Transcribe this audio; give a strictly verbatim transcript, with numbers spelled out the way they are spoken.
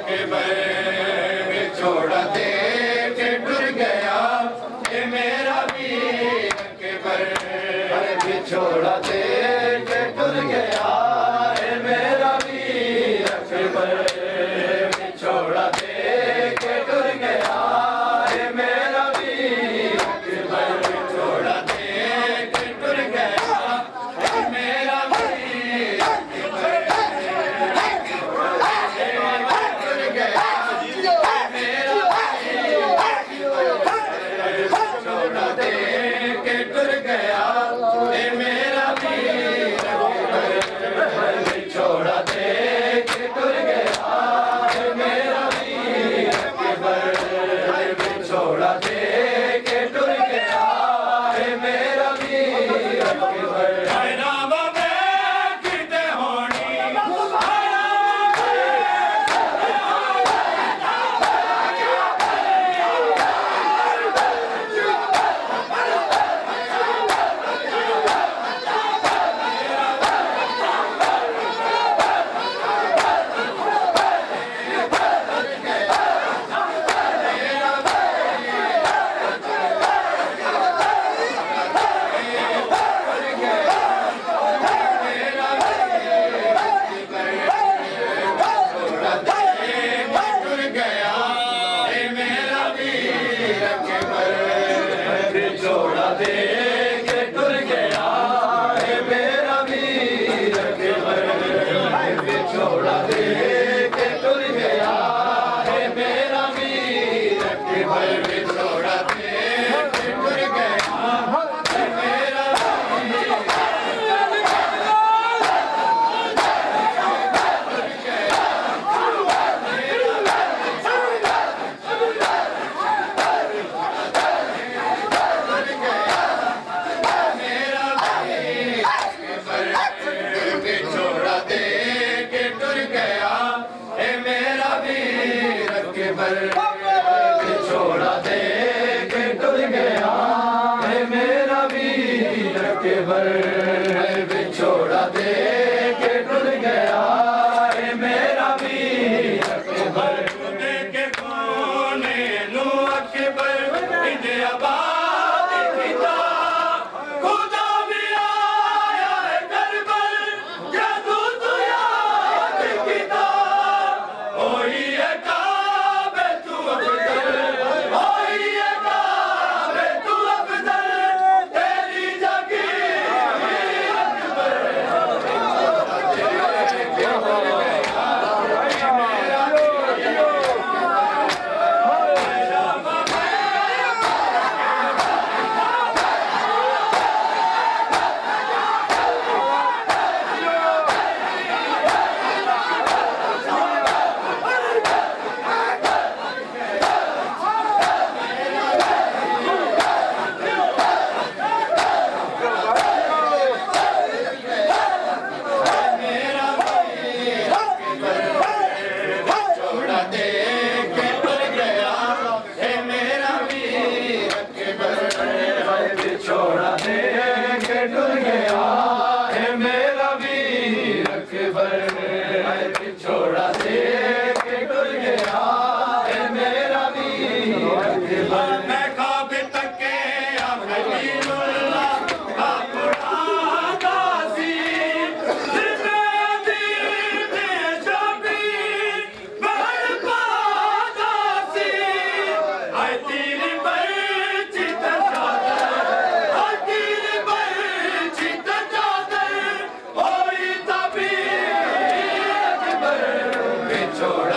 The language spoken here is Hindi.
छोड़ा दे के टुर गया ये मेरा वीर अकबर, छोड़ा दे के टुर गया ये मेरा वीर अकबर, छोड़ा दे के टुर गया ये मेरा वीर अकबर, छोड़ा दे के टुर गया ये मेरा वीर अकबर, टुर गया छोड़ा दे के टुर गया ये मेरा वीर अकबर, छोड़ा दे के टुर गया ये मेरा वीर अकबर, छोड़ा दे के टुर गया ये मेरा वीर अकबर। छोड़ा दे के टुर गया ये मेरा वीर अकबर, छोड़ा दे के टुर गया ये मेरा वीर अकबर, छोड़ा दे के टुर गया ये मेरा छोड़ा दे के टुर गया ये मेरा वीर अकबर, छोड़ा दे के टुर गया ये मेरा वीर अकबर, छोड़ा दे के टुर गया ये मेरा वीर अकबर, के कोने नु अकबर इधे आबाद किता खुदा भी आया है करबल जदू तू याद किता, ओही है काबे तू अफजल, ओही है काबे तू अफजल, तेरी जागीर अकबर, छोड़ा दे के टुर गया ये मेरा वीर अकबर, छोड़ा दे के टुर गया ये मेरा वीर अकबर, छोड़ा दे के टुर गया ये मेरा वीर अकबर। मैं ख्वाब तके खलीलुल्लाह अपना गाजी छोड़ा